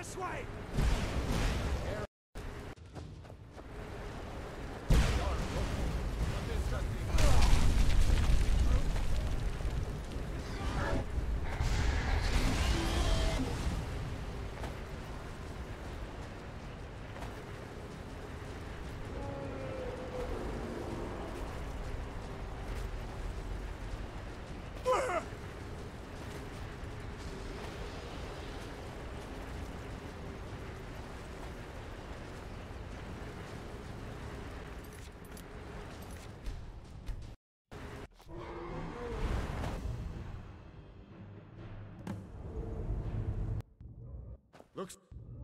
This way! Looks...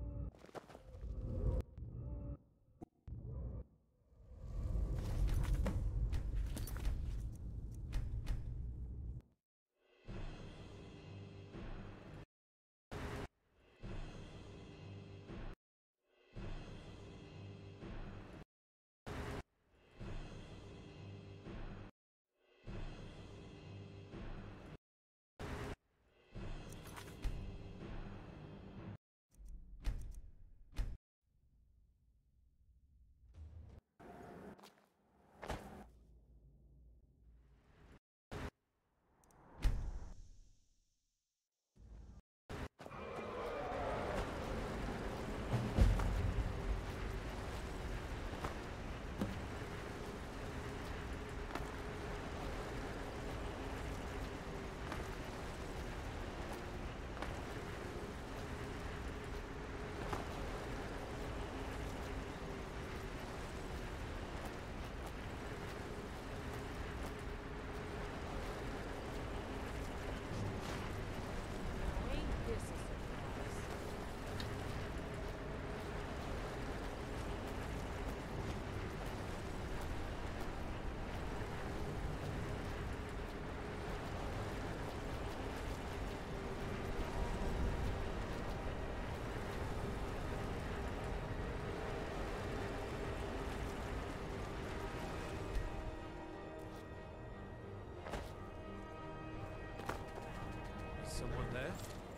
Someone there?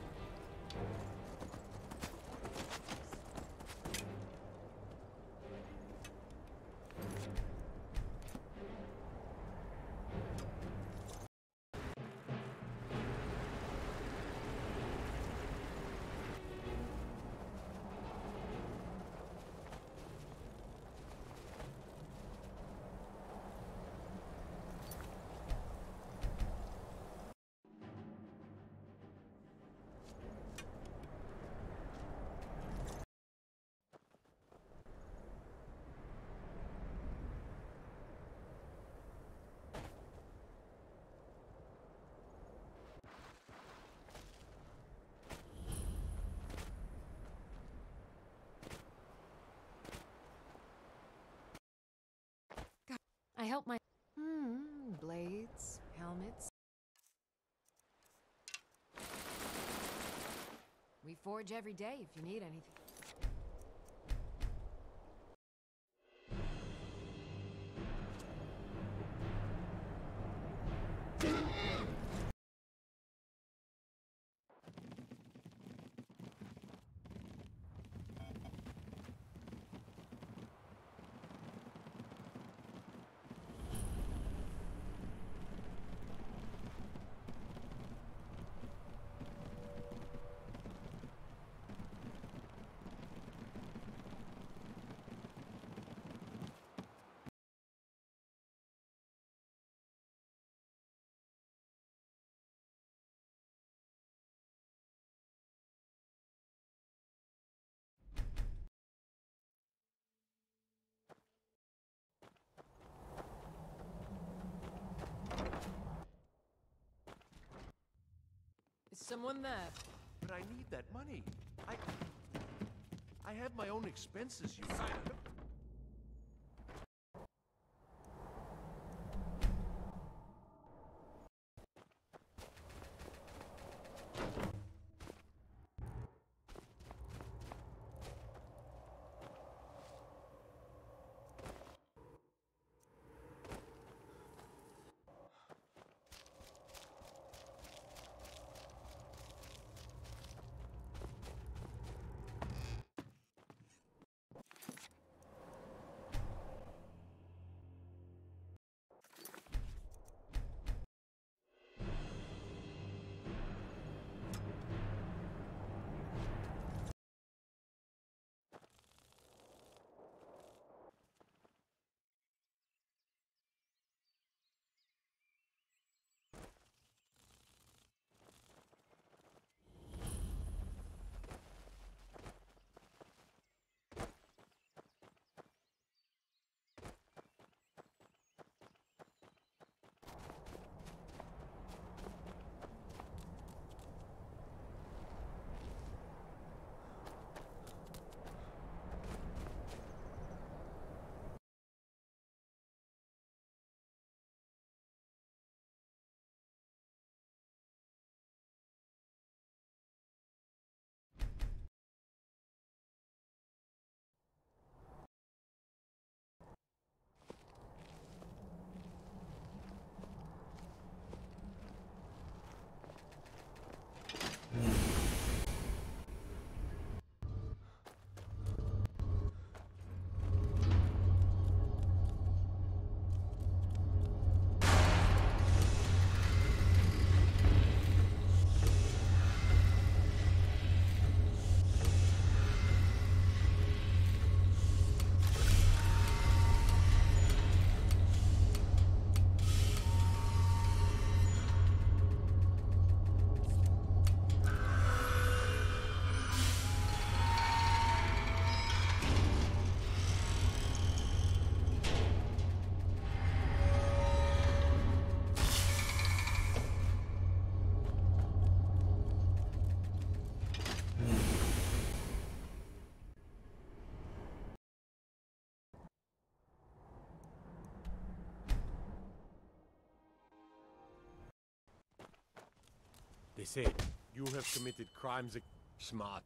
I help my... blades, helmets. We forge every day if you need anything. Is someone there? But I need that money. I have my own expenses, you know. They say you have committed crimes. Smart.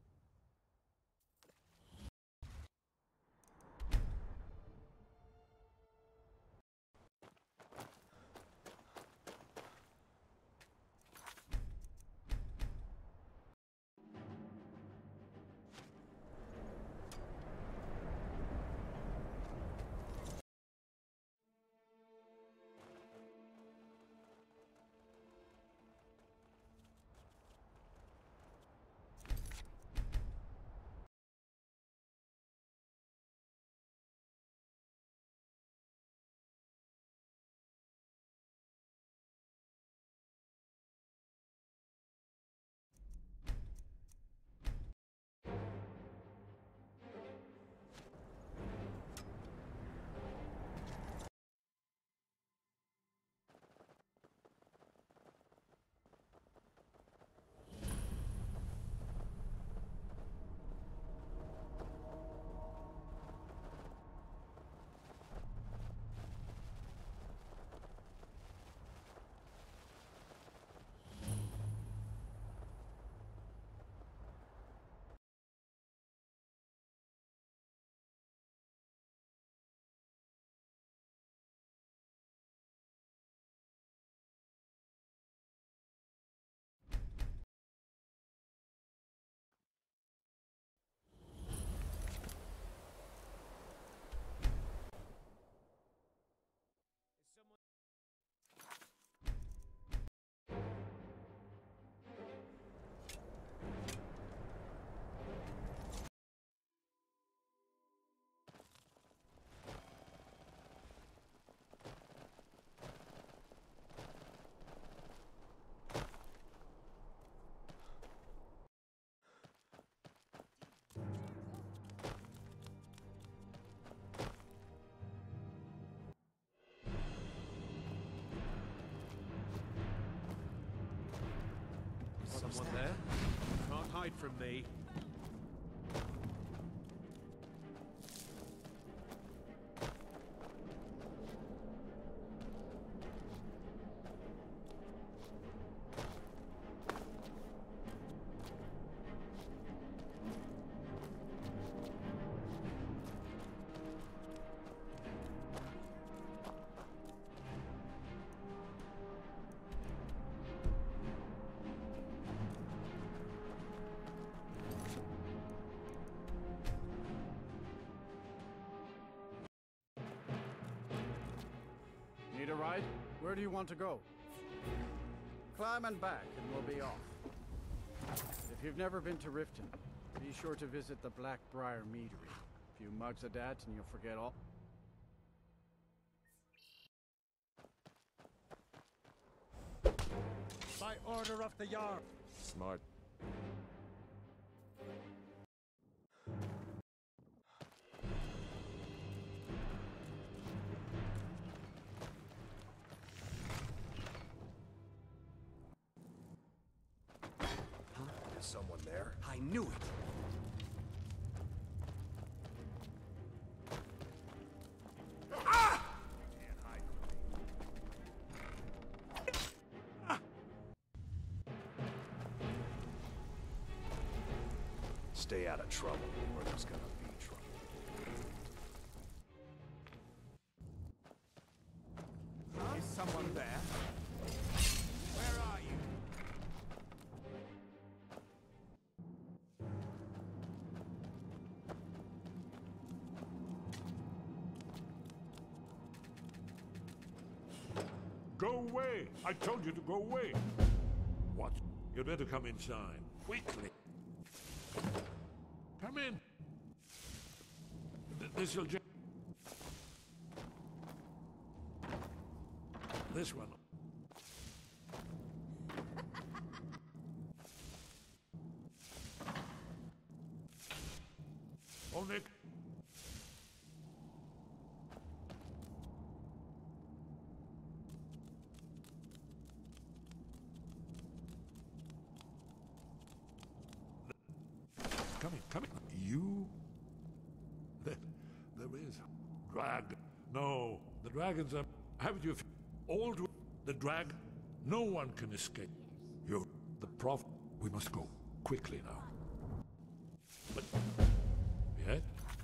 Someone there? Can't hide from me. Need a ride? Where do you want to go? Climb and back, and we'll be off. If you've never been to Riften, be sure to visit the Blackbriar Meadery. A few mugs of that, and you'll forget all. By order of the Jarl. Smart. There's someone there. I knew it. Stay out of trouble, or there's gonna be trouble. Is someone there? Where are you? Go away! I told you to go away! What? You'd better come inside. Quickly! Come in! This'll just... This one. Oh, Nick. Come in. You? There is. Drag. No, the dragons are... Haven't you... All to... The drag... No one can escape. You... The Prof... We must go. Quickly now. But... Yes?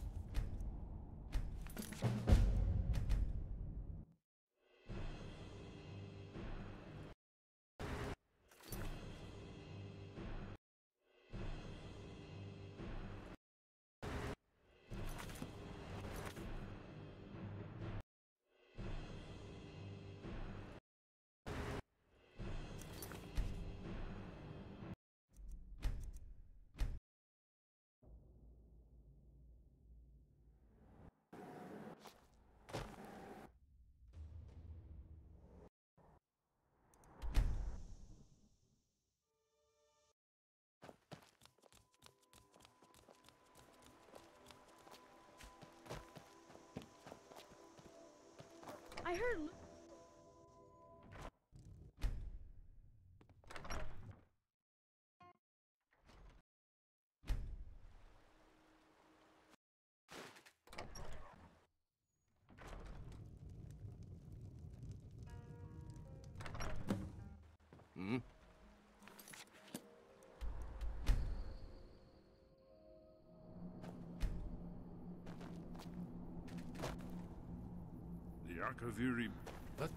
I heard. Hmm? The Akaviri. What?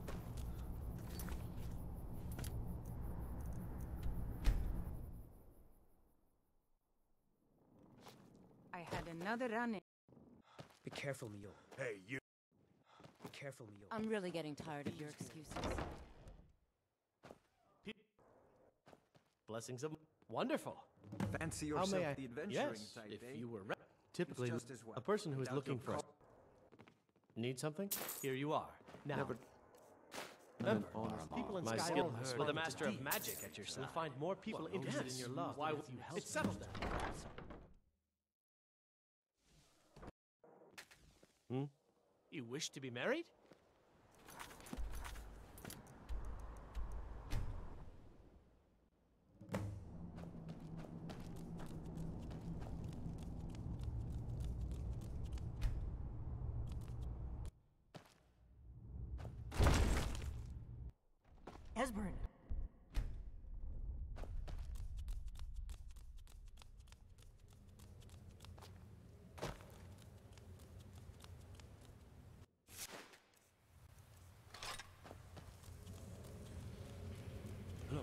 I had another run-in. Be careful, Mio. Hey, you. Be careful, Mio. I'm really getting tired of your excuses. Blessings of wonderful. Fancy How yourself may I? the adventuring Yes, type, if eh? you were typically just as well. a person who is Doubt looking you'll for. Need something? Here you are. Now, remember, people in My Skyrim skill with a master of magic at your side. You'll find more people interested in your love. Why would you help? It's settled then. Hmm? You wish to be married? Esbern. Hello.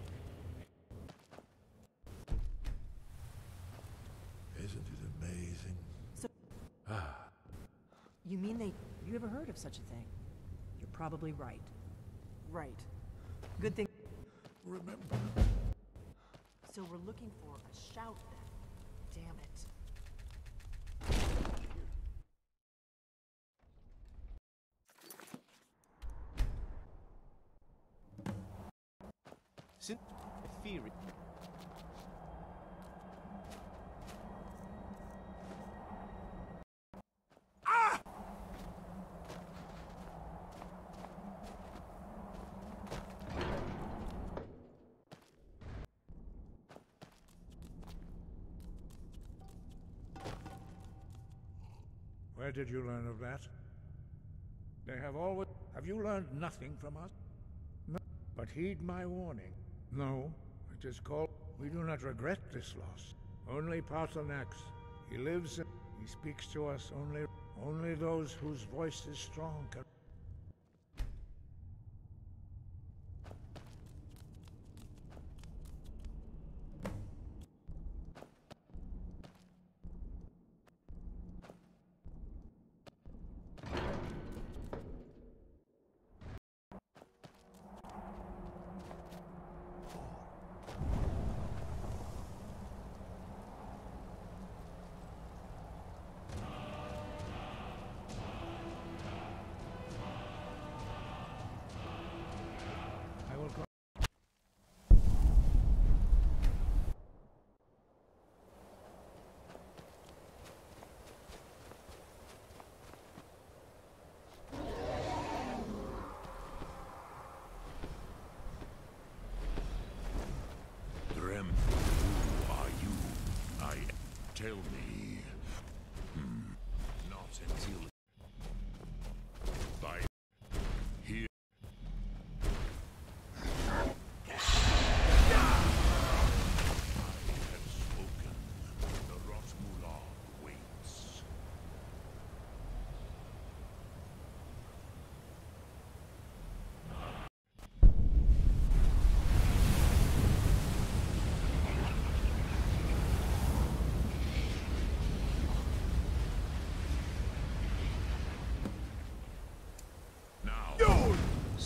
Isn't it amazing? So, Ah, you mean they... You ever heard of such a thing? You're probably right. Right. Good thing... remember. So we're looking for a shout then. Damn it. Sin theory. Where did you learn of that? They have always... Have you learned nothing from us? No. But heed my warning. No, it is called... We do not regret this loss. Only Paarthurnax. He lives and he speaks to us only... Only those whose voice is strong can...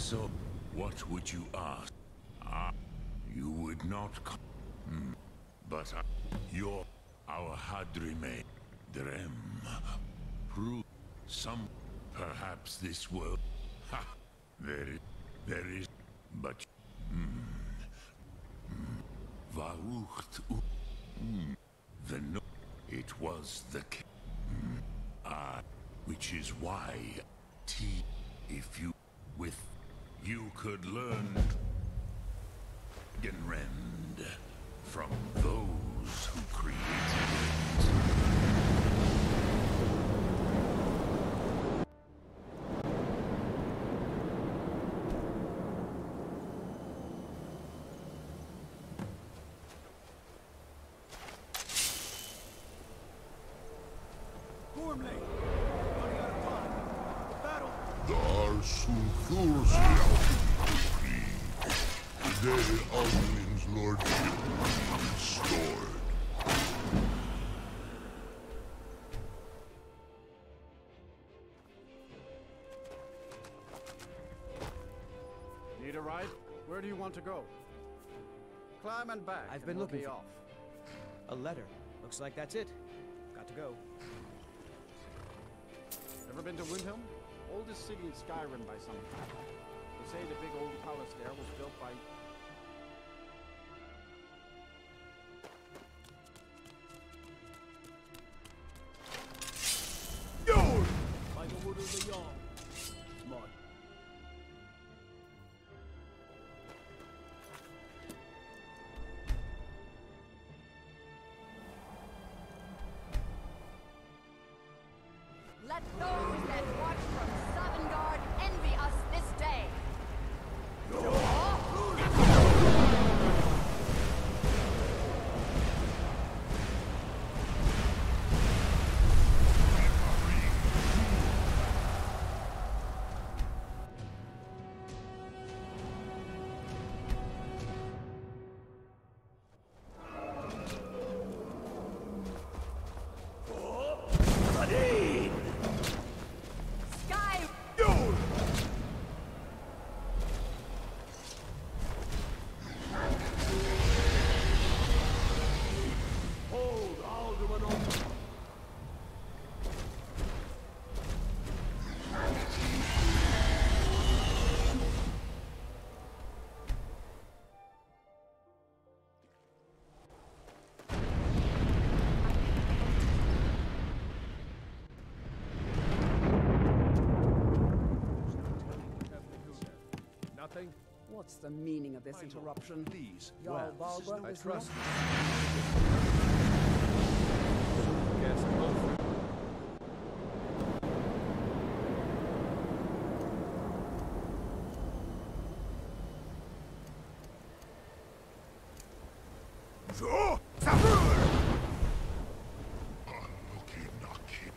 So, what would you ask? Ah, you would not come. But you're our Hadrime, Drem. Prove some, perhaps this world. Ha! There is, but. Varucht. The no. It was the. Which is why. If you. With. You could learn. Genrend. From those who created it. Gormley! Running out of time. Battle! Today, Alwyn's lordship restored. Need a ride? Where do you want to go? Climb and back. I've been and we'll looking be for off. a letter. Looks like that's it. Got to go. Ever been to Windhelm? Oldest city in Skyrim by some time. They say the big old palace there was built by... By the wood of the Jarl. Mod. Let those that watch from Sovngarde envy us this day. Sky! Hold, Alderman on. Nothing? What's the meaning of this interruption? Please. Jarl Well, Balgruuf I is trust not- Guess both. So, Sabur! Unlucky Naki.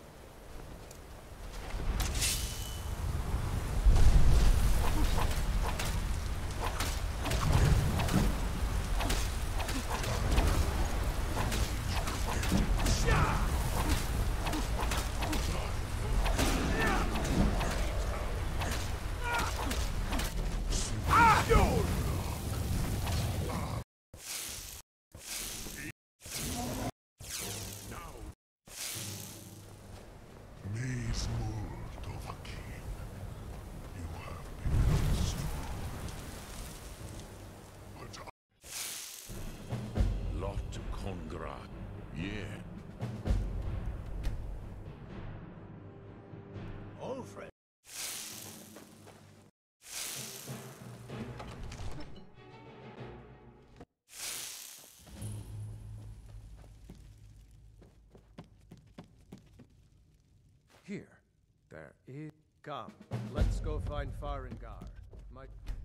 Maze Mold of a king. You have become strong. But Lot Congra. Yeah. Alfred. Here. There is... Come, let's go find Farengar. My...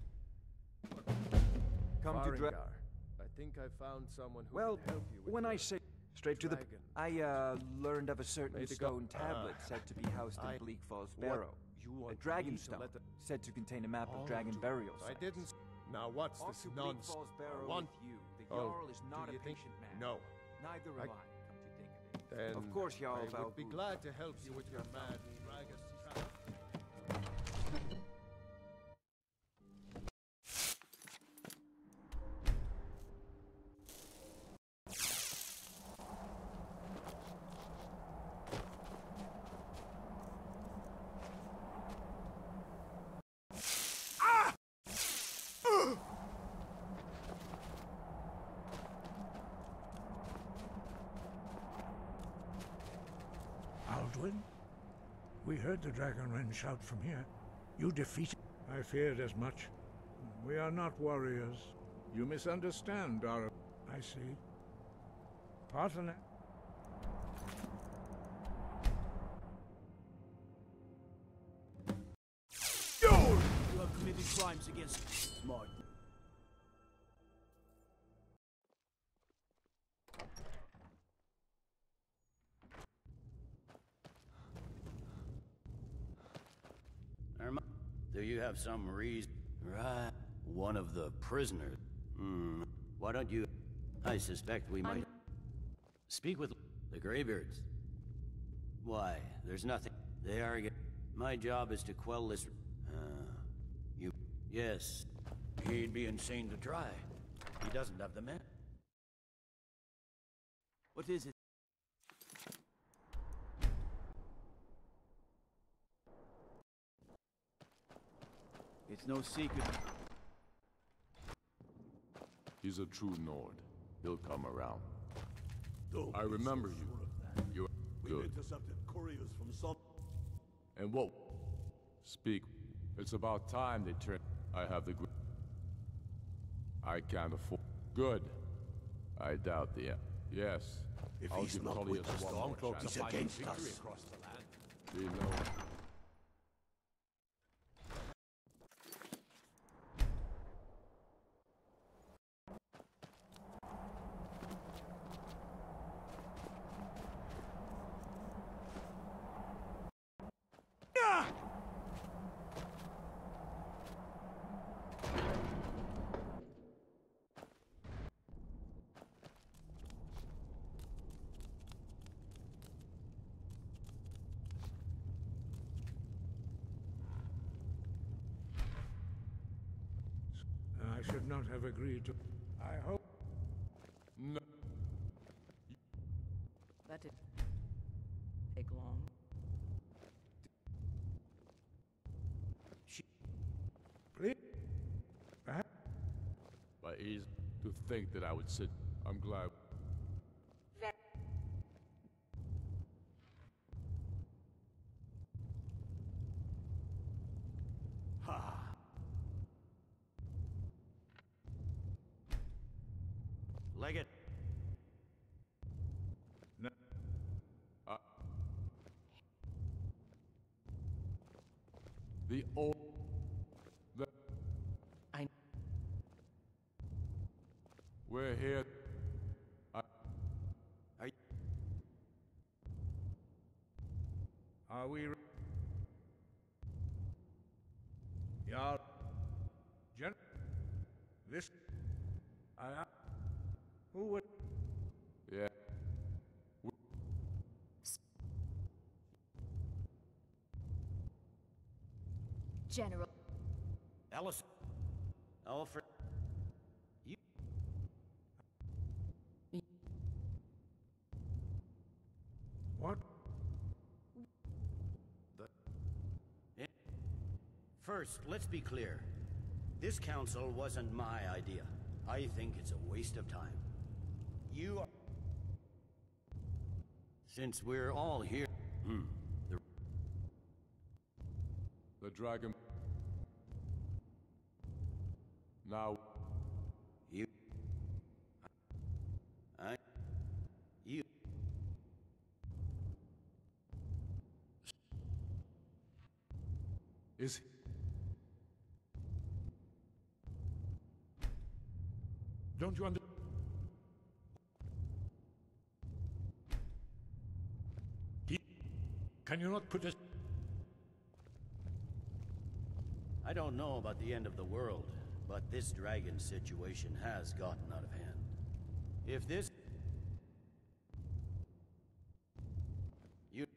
Come to Farengar. I think I found someone who Well, can help you with when your I say straight to the... dragon. I learned of a certain Made to go- stone tablet said to be housed I- in Bleak Falls What Barrow. you A want dragon me to stone let the- said to contain a map Oh, of dragon dude, burial I sites. didn't... Now what's Off this to Bleak nonsense? Falls Barrow Want... with you. The Oh, Jarl is not do a you think... patient man. No. Neither I- am I, come to think of it. Then Of course, Jarl I would be Balgruuf. glad to help you with your mad dragon trap. Aldwin? We heard the Dragonren shout from here. You defeated... I feared as much. We are not warriors. You misunderstand our... I see. Partner... You have committed crimes against Smart. Do you have some reason? Right. One of the prisoners. Why don't you... I suspect we might... Speak with the Greybeards. Why, there's nothing. They are... My job is to quell this... You... Yes. He'd be insane to try. He doesn't have the men. What is it? It's no secret. He's a true Nord. He'll come around. I remember you. You're good. Intercepted couriers from some... And what? Speak. It's about time they turn... I have the... I can't afford... Good. I doubt the... Yes. If I'll he's give not Tullius with the one more Stormcloaks, chance. he's against victory us. across the land. We know. I should not have agreed to... I hope... No. That didn't take long. Please? But easy to think that I would sit... I'm glad... Leggett. No. The old... The... We're here... Are we... Y'all... This... Who would... Yeah. General. Alice. Alfred. You... What? First, let's be clear. This council wasn't my idea. I think it's a waste of time. You are... Since we're all here... The dragon... Now... You... You... Is... Don't you understand? Can you not put us... I don't know about the end of the world, but this dragon situation has gotten out of hand. If this... You...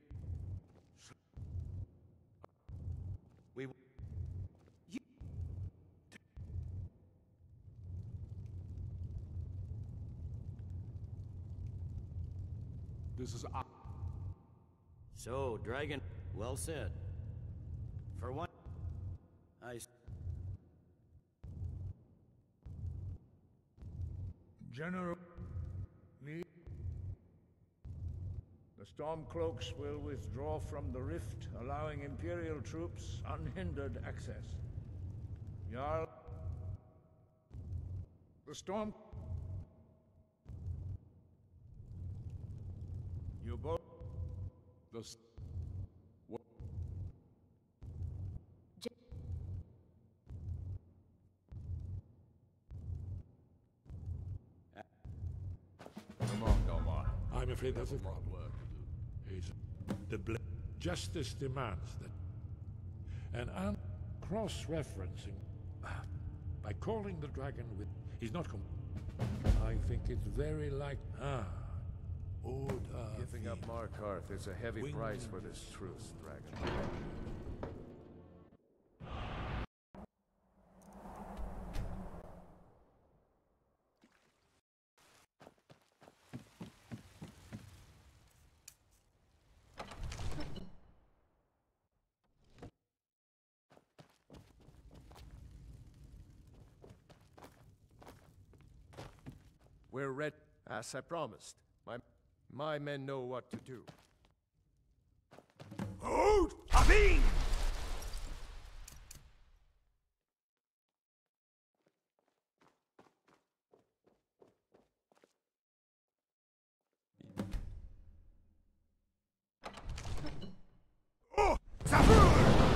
We... You... This is... So, dragon... Well said. For one... General... Me... The Stormcloaks will withdraw from the rift, allowing Imperial troops unhindered access. Jarl... The Storm... You both... The... What? Come on, Delmar. I'm afraid that's a lot of work to do. Justice demands that. And I'm cross-referencing. By calling the dragon with... He's not... I think it's very like... Giving up Markarth is a heavy price for this truce, dragon. We're ready, as I promised. My men know what to do. Hold! Abin! Oh! Zabur!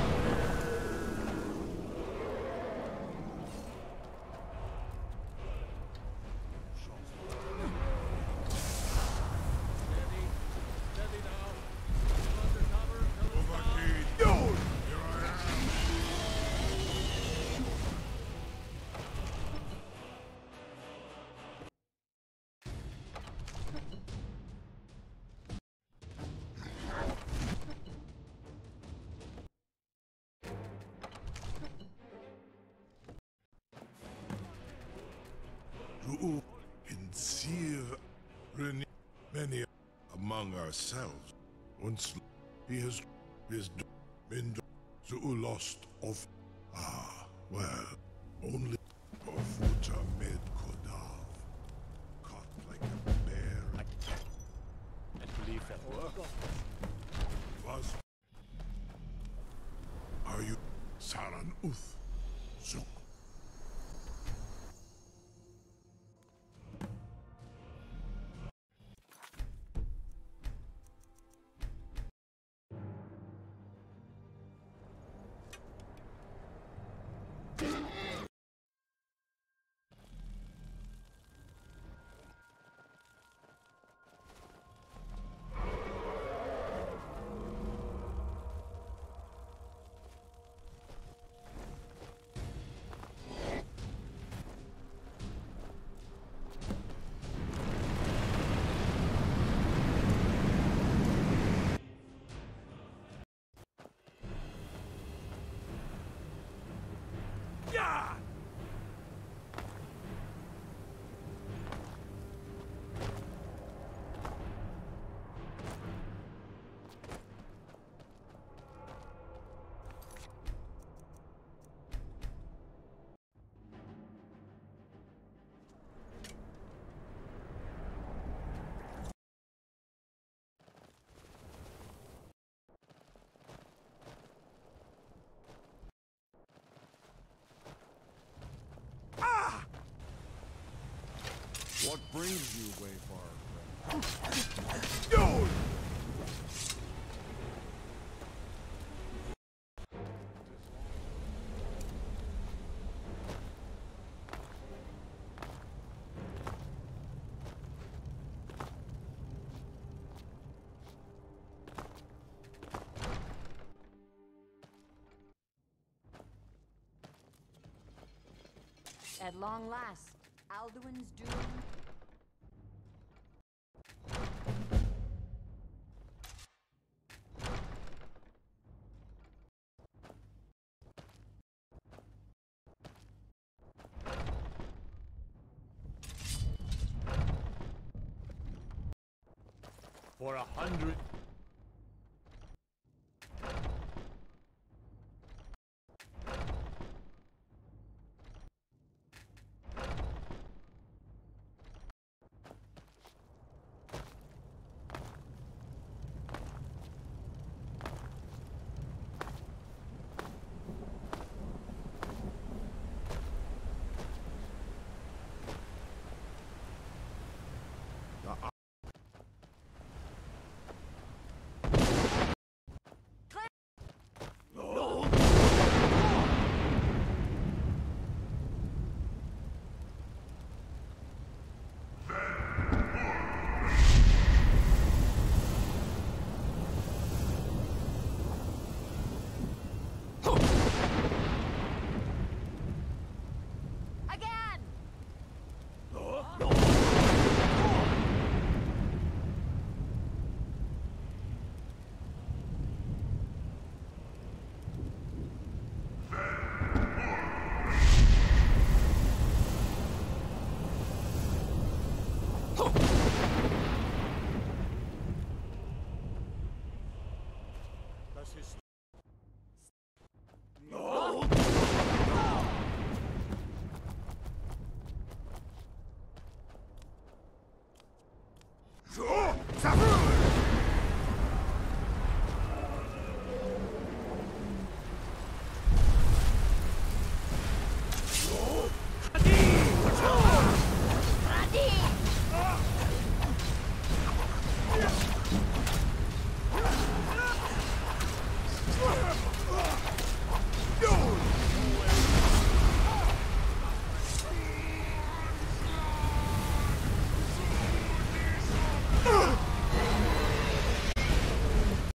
Many among ourselves. Once he has been lost of. Well, only Ofuta Med Kodav. Caught like a bear. I believe that work. Was. Are you Saran Uth? Zuk. What brings you, Wayfarer? No! At long last, Alduin's doom. For 100. Sure.